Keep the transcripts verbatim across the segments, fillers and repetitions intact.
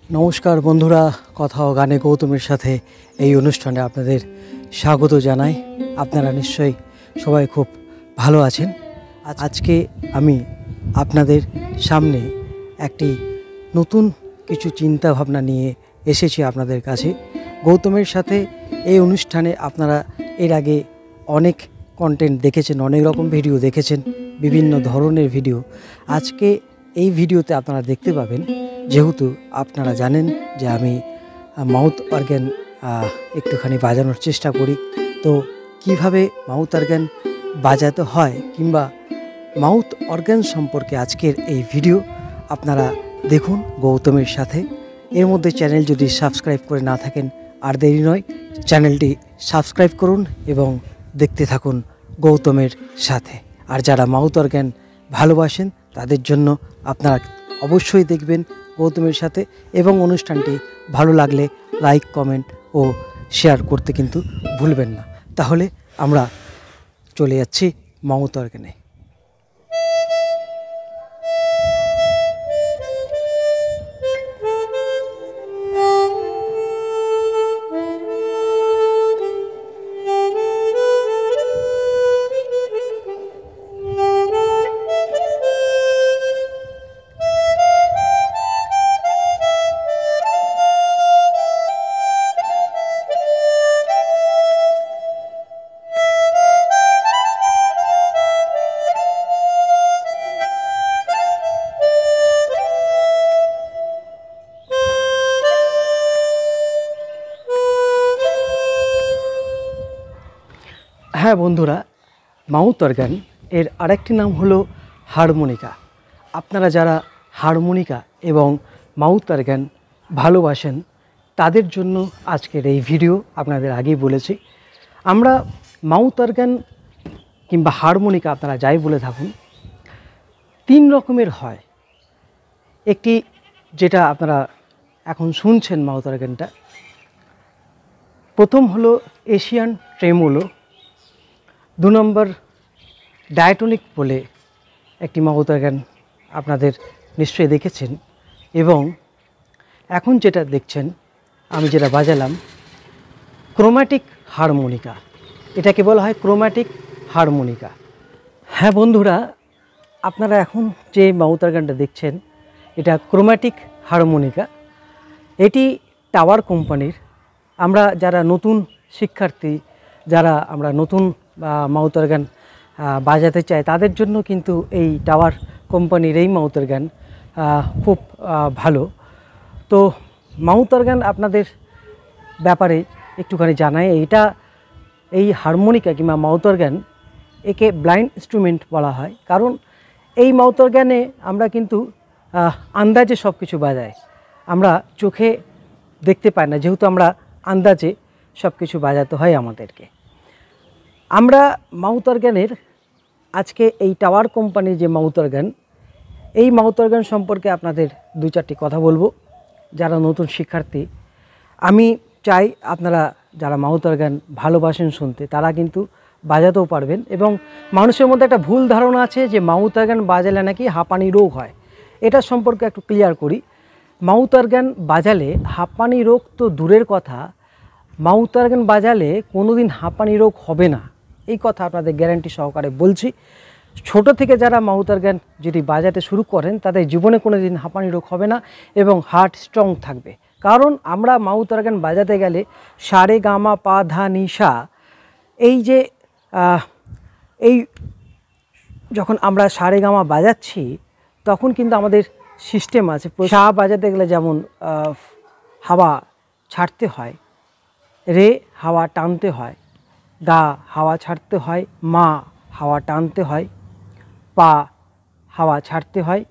নমস্কার বন্ধুরা, কথা ও গানে গৌতমের সাথে এই অনুষ্ঠানে আপনাদের স্বাগত জানাই। আপনারা নিশ্চয়ই সবাই খুব ভালো আছেন। আজকে আমি আপনাদের সামনে একটি নতুন কিছু চিন্তা ভাবনা নিয়ে এসেছি আপনাদের কাছে। গৌতমের সাথে এই অনুষ্ঠানে আপনারা এর আগে অনেক কন্টেন্ট দেখেছেন, অনেক রকম ভিডিও দেখেছেন, বিভিন্ন ধরনের ভিডিও। আজকে এই ভিডিওতে আপনারা দেখতে পাবেন, যেহেতু আপনারা জানেন যে আমি মাউথ অর্গ্যান একটুখানি বাজানোর চেষ্টা করি, তো কিভাবে মাউথ অর্গ্যান বাজাতে হয় কিংবা মাউথ অর্গ্যান সম্পর্কে আজকের এই ভিডিও আপনারা দেখুন গৌতমের সাথে। এর মধ্যে চ্যানেল যদি সাবস্ক্রাইব করে না থাকেন আর দেরি নয়, চ্যানেলটি সাবস্ক্রাইব করুন এবং দেখতে থাকুন গৌতমের সাথে। আর যারা মাউথ অর্গ্যান ভালোবাসেন তাদের জন্য আপনারা অবশ্যই দেখবেন গৌতমের সাথে, এবং অনুষ্ঠানটি ভালো লাগলে লাইক, কমেন্ট ও শেয়ার করতে কিন্তু ভুলবেন না। তাহলে আমরা চলে যাচ্ছি মাউথ অর্গ্যানে। হ্যাঁ বন্ধুরা, মাউথ অর্গ্যান এর আরেকটি নাম হলো হারমোনিকা। আপনারা যারা হারমোনিকা এবং মাউথ অর্গ্যান ভালোবাসেন তাদের জন্য আজকের এই ভিডিও। আপনাদের আগেই বলেছি, আমরা মাউথ অর্গ্যান কিংবা হারমোনিকা আপনারা যাই বলে থাকুন, তিন রকমের হয়। একটি যেটা আপনারা এখন শুনছেন মাউথ অর্গ্যানটা, প্রথম হলো এশিয়ান ট্রেমোলো, দু নম্বর ডায়াটনিক বলে একটি মাউথ অর্গ্যান আপনাদের নিশ্চয়ই দেখেছেন, এবং এখন যেটা দেখছেন আমি যেটা বাজালাম ক্রোম্যাটিক হারমোনিকা। এটাকে বলা হয় ক্রোম্যাটিক হারমোনিকা। হ্যাঁ বন্ধুরা, আপনারা এখন যে মাউথ অর্গ্যানটা দেখছেন এটা ক্রোম্যাটিক হারমোনিকা। এটি টাওয়ার কোম্পানির। আমরা যারা নতুন শিক্ষার্থী, যারা আমরা নতুন মাউথ অর্গ্যান বাজাতে চাই তাদের জন্য কিন্তু এই টাওয়ার কোম্পানির এই মাউথ অর্গ্যান খুব ভালো। তো মাউথ অর্গ্যান আপনাদের ব্যাপারে একটুখানি জানাই। এইটা এই হারমোনিকা কিংবা মাউথ অর্গ্যান, একে ব্লাইন্ড ইনস্ট্রুমেন্ট বলা হয়, কারণ এই মাউথ অর্গ্যানে আমরা কিন্তু আন্দাজে সব কিছু বাজাই। আমরা চোখে দেখতে পাই না, যেহেতু আমরা আন্দাজে সব কিছু বাজাতে হয় আমাদেরকে। আমরা মাউথ অর্গ্যানের আজকে এই টাওয়ার কোম্পানির যে মাউথ অর্গ্যান, এই মাউথ অর্গ্যান সম্পর্কে আপনাদের দু চারটি কথা বলবো। যারা নতুন শিক্ষার্থী, আমি চাই আপনারা যারা মাউথ অর্গ্যান ভালোবাসেন শুনতে, তারা কিন্তু বাজাতেও পারবেন। এবং মানুষের মধ্যে একটা ভুল ধারণা আছে যে মাউথ অর্গ্যান বাজালে নাকি হাঁপানি রোগ হয়। এটা সম্পর্কে একটু ক্লিয়ার করি। মাউথ অর্গ্যান বাজালে হাঁপানি রোগ তো দূরের কথা, মাউথ অর্গ্যান বাজালে কোনো দিন হাঁপানি রোগ হবে না, এই কথা আপনাদের গ্যারান্টি সহকারে বলছি। ছোট থেকে যারা মাউথ অর্গ্যান যদি বাজাতে শুরু করেন তাদের জীবনে কোনো দিন হাঁপানি রোগ হবে না এবং হার্ট স্ট্রং থাকবে। কারণ আমরা মাউথ অর্গ্যান বাজাতে গেলে সারে গামা পা ধা নি সা, এই যে এই যখন আমরা সারে গামা বাজাচ্ছি তখন কিন্তু আমাদের সিস্টেম আছে। সা বাজাতে গেলে যেমন হাওয়া ছাড়তে হয়, রে হাওয়া টানতে হয়, গা হাওয়া ছাড়তে হয়, মা হাওয়া টানতে হয়, পা হাওয়া ছাড়তে হয়,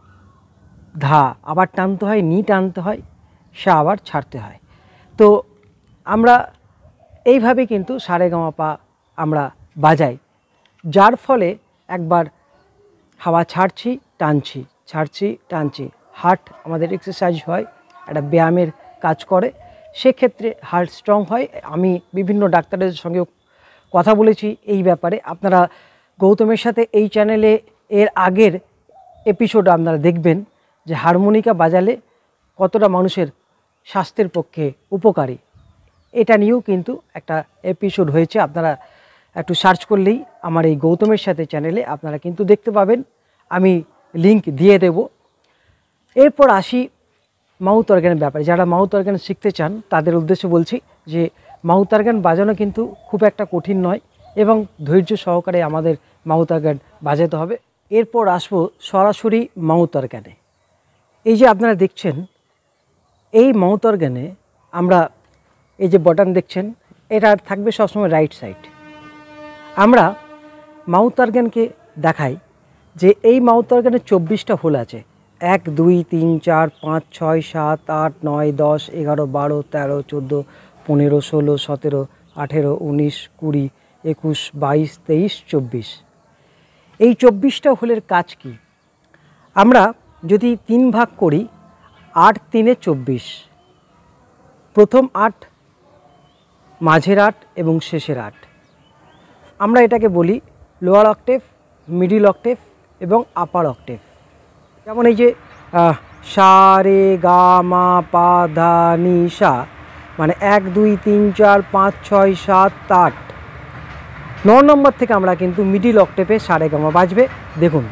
ধা আবার টানতে হয়, নি টানতে হয়, সা আবার ছাড়তে হয়। তো আমরা এইভাবে কিন্তু সারেগামা পা আমরা বাজাই, যার ফলে একবার হাওয়া ছাড়ছি টানছি, ছাড়ছি টানছি, হার্ট আমাদের এক্সারসাইজ হয়, একটা ব্যায়ামের কাজ করে, সেক্ষেত্রে হার্ট স্ট্রং হয়। আমি বিভিন্ন ডাক্তারের সঙ্গে কথা বলেছি এই ব্যাপারে। আপনারা গৌতমের সাথে এই চ্যানেলে এর আগের এপিসোড আপনারা দেখবেন যে হারমোনিকা বাজালে কতটা মানুষের স্বাস্থ্যের পক্ষে উপকারী, এটা নিয়েও কিন্তু একটা এপিসোড হয়েছে। আপনারা একটু সার্চ করলেই আমার এই গৌতমের সাথে চ্যানেলে আপনারা কিন্তু দেখতে পাবেন, আমি লিংক দিয়ে দেব। এরপর আসি মাউথ অর্গানের ব্যাপারে। যারা মাউথ অর্গান শিখতে চান তাদের উদ্দেশ্যে বলছি যে মাউথ অর্গান বাজানো কিন্তু খুব একটা কঠিন নয় এবং ধৈর্য সহকারে আমাদের মাউথ অর্গান বাজাতে হবে। এরপর আসবো সরাসরি মাউথ অর্গানে। এই যে আপনারা দেখছেন এই মাউথ অর্গানে আমরা এই যে বটন দেখছেন এটা থাকবে সবসময় রাইট সাইড। আমরা মাউথ অর্গানকে দেখাই যে এই মাউথ অর্গানে চব্বিশটা হোল আছে। এক দুই তিন চার পাঁচ ছয় সাত আট নয় দশ এগারো বারো তেরো চোদ্দো পনেরো ষোলো সতেরো আঠেরো উনিশ কুড়ি একুশ বাইশ তেইশ চব্বিশ। এই চব্বিশটা হোলের কাজ কি? আমরা যদি তিন ভাগ করি, আট তিনে চব্বিশ, প্রথম আট, মাঝের আট এবং শেষের আট। আমরা এটাকে বলি লোয়ার অক্টেভ, মিডিল অক্টেভ এবং আপার অক্টেভ। যেমন এই যে সা রে গা মা পা ধা নি সা, মানে এক দুই তিন চার পাঁচ ছয় সাত আট, ন নম্বর থেকে আমরা কিন্তু মিডিল অক্টেভে সা রে গা মা বাজবে। দেখুন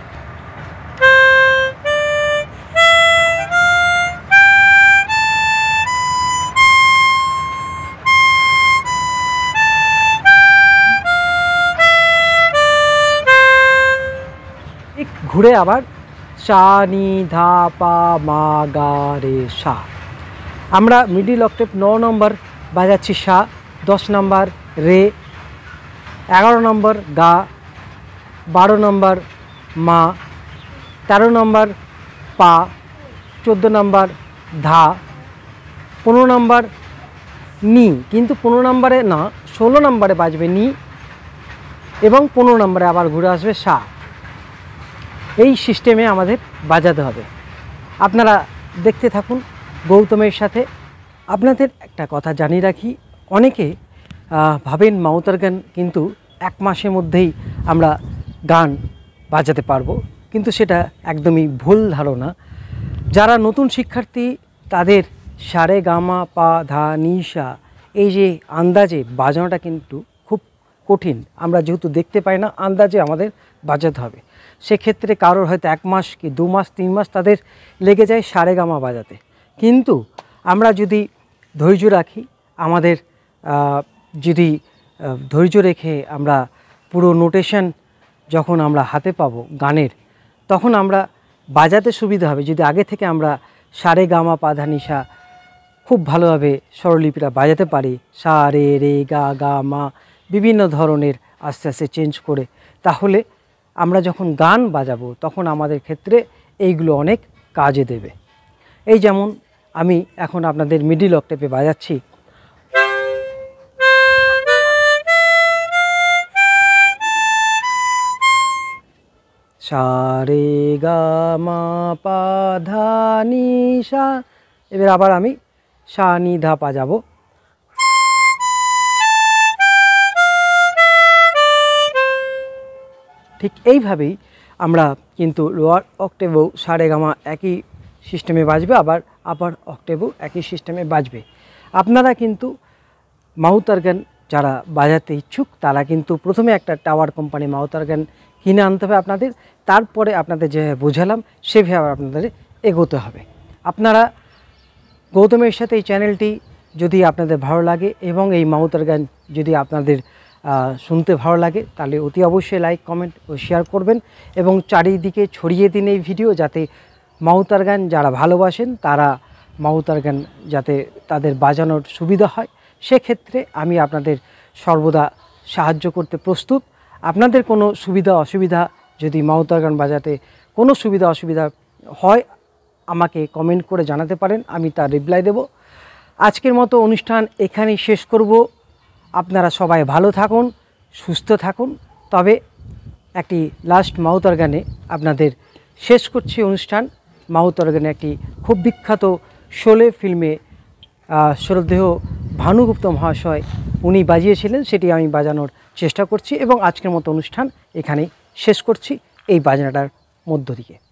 ঘুরে আবার সা নি ধা পা মা গা রে সা। আমরা মিডিল অক্টেভ ন নম্বর বাজাচ্ছি সা, দশ নম্বর রে, এগারো নম্বর গা, বারো নম্বর মা, তেরো নম্বর পা, চোদ্দো নম্বর ধা, পনেরো নম্বর নি, কিন্তু পনেরো নম্বরে না ষোলো নম্বরে বাজবে নি এবং পনেরো নম্বরে আবার ঘুরে আসবে সা। এই সিস্টেমে আমাদের বাজাতে হবে। আপনারা দেখতে থাকুন গৌতমের সাথে। আপনাদের একটা কথা জানিয়ে রাখি, অনেকে ভাবেন মাউথ অর্গান কিন্তু এক মাসের মধ্যেই আমরা গান বাজাতে পারবো, কিন্তু সেটা একদমই ভুল ধারণা। যারা নতুন শিক্ষার্থী তাদের সা রে গা মা পা ধা নি সা এই যে আন্দাজে বাজানোটা কিন্তু খুব কঠিন। আমরা যেহেতু দেখতে পাই না, আন্দাজে আমাদের বাজাতে হবে। সেক্ষেত্রে কারোর হয়তো এক মাস কি দু মাস তিন মাস তাদের লেগে যায় সা রে গা মা বাজাতে। কিন্তু আমরা যদি ধৈর্য রাখি, আমাদের যদি ধৈর্য রেখে আমরা পুরো নোটেশন যখন আমরা হাতে পাবো গানের, তখন আমরা বাজাতে সুবিধা হবে। যদি আগে থেকে আমরা সা রে গা মা পা ধা নি সা খুব ভালোভাবে স্বরলিপিটা বাজাতে পারি, সা রে রে গা গা মা বিভিন্ন ধরনের আস্তে আস্তে চেঞ্জ করে, তাহলে আমরা যখন গান বাজাবো তখন আমাদের ক্ষেত্রে এইগুলো অনেক কাজে দেবে। এই যেমন আমি এখন আপনাদের মিডিল অক্টেভে বাজাচ্ছি। সা রে গা মা পা ধা নি সা। এবার আবার আমি সা নি ধা পা যাবো। ঠিক এইভাবেই আমরা কিন্তু লোয়ার অক্টেভেও সা রে গা মা একই সিস্টেমে বাজবে, আবার আপার অক্টেভেও একই সিস্টেমে বাজবে। আপনারা কিন্তু মাউথ অর্গান যারা বাজাতে ইচ্ছুক তারা কিন্তু প্রথমে একটা টাওয়ার কোম্পানি মাউথ অর্গান কিনে আনতে হবে আপনাদের, তারপরে আপনাদের যে বোঝালাম সেভাবে আপনাদের এগোতে হবে। আপনারা গৌতমের সাথে এই চ্যানেলটি যদি আপনাদের ভালো লাগে এবং এই মাউথ অর্গান যদি আপনাদের শুনতে ভালো লাগে তাহলে অতি অবশ্যই লাইক কমেন্ট ও শেয়ার করবেন এবং চারিদিকে ছড়িয়ে দিন এই ভিডিও, যাতে মাউথ অর্গান যারা ভালোবাসেন তারা মাউথ অর্গান যাতে তাদের বাজানোর সুবিধা হয়, সেক্ষেত্রে আমি আপনাদের সর্বদা সাহায্য করতে প্রস্তুত। আপনাদের কোনো সুবিধা অসুবিধা যদি মাউথ অর্গান বাজাতে কোনো সুবিধা অসুবিধা হয় আমাকে কমেন্ট করে জানাতে পারেন, আমি তার রিপ্লাই দেব। আজকের মতো অনুষ্ঠান এখানেই শেষ করব। আপনারা সবাই ভালো থাকুন, সুস্থ থাকুন। তবে একটি লাস্ট মাউথ অর্গানে আপনাদের শেষ করছি অনুষ্ঠান। মাউথ অর্গানে একটি খুব বিখ্যাত শোলে ফিল্মে শ্রদ্ধেয় ভানুগুপ্ত মহাশয় উনি বাজিয়েছিলেন, সেটি আমি বাজানোর চেষ্টা করছি এবং আজকের মতো অনুষ্ঠান এখানেই শেষ করছি এই বাজনাটার মধ্য দিয়ে।